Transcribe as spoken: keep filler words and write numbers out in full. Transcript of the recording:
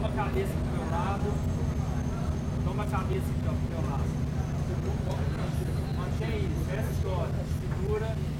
Toma a cabeça pro meu lado. Toma a cabeça aqui, ó, pro meu lado. Mantém isso, essa história. Segura.